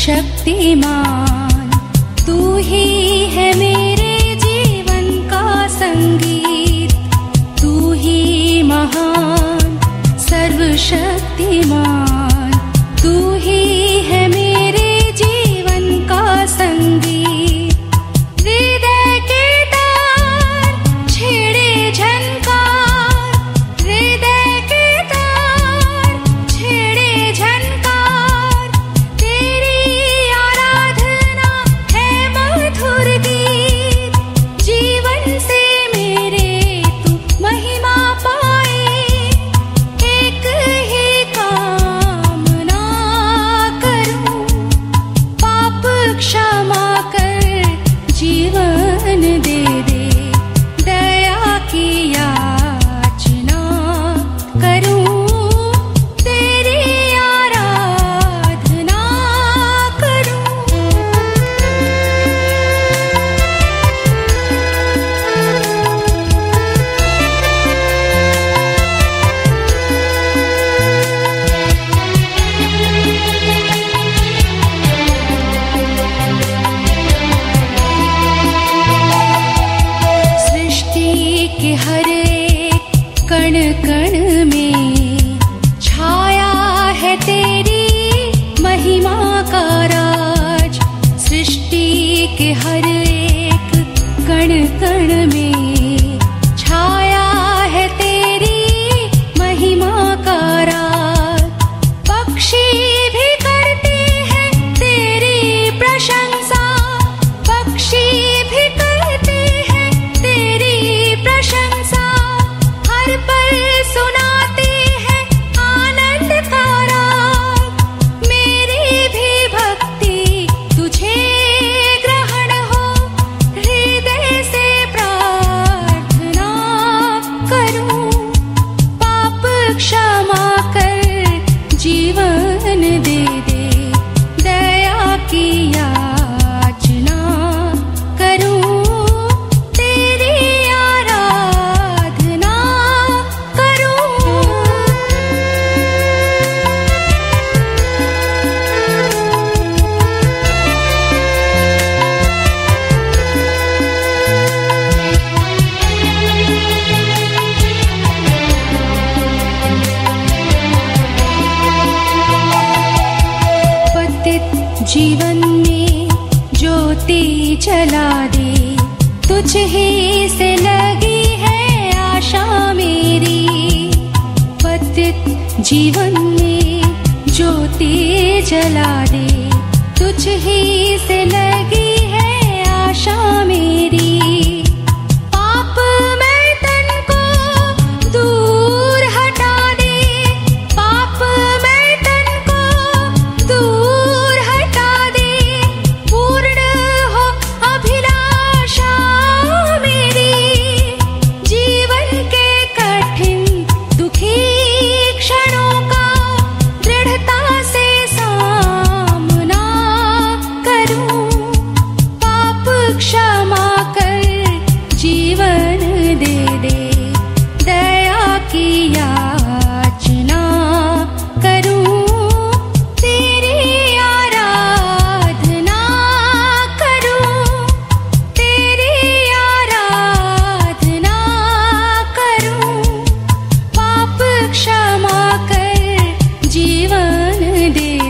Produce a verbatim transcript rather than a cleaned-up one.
सर्वशक्तिमान, तू ही है मेरे जीवन का संगीत, तू ही महान सर्वशक्तिमान, तू ही है मेरे जीवन का संगीत। हृदय के तार छेड़े झनकार, हृदय के तार छेड़े झनकार, तेरी आराधना है मधुर गीत। जीवन से मेरे तू महिमा पाए, एक ही कामना करूं, पाप क्षमा कर जीवन दे दे, दया की याचना करूं, तेरी आराधना करूं। सृष्टि के हर एक कण कण में छाया है तेरी महिमा का राज। सृष्टि के हर एक कण कण में छाया है तेरी महिमा का राज। पक्षी भी करते हैं तेरी प्रशंसा, पक्षी भी करते हैं तेरी प्रशंसा, हर पल सुनाते हैं आनंद का राग। मेरी भी भक्ति तुझे ग्रहण हो, हृदय से प्रार्थना करूं, पाप क्षमा कर जीवन दे दे, दया की याचना करूं, तेरी आराधना करूं। पतित जीवन में ज्योति जला दे, तुझ ही से लगी है आशा मेरी। पतित जीवन में ज्योति जला दे, तुझ ही से लगी है आशा मेरी। पाप मैं तन को दूर हटा दे, पाप मैं तन को दूर हटा दे, पूर्ण हो अभिलाषा मेरी। जीवन के कठिन दुखी क्षणों का दृढ़ता से सामना करूं, पाप क्षमा कर जीवन दे दे, दया की याचना करूं, तेरी आराधना करूं, तेरी आराधना करूं, पाप क्षमा कर जीवन दे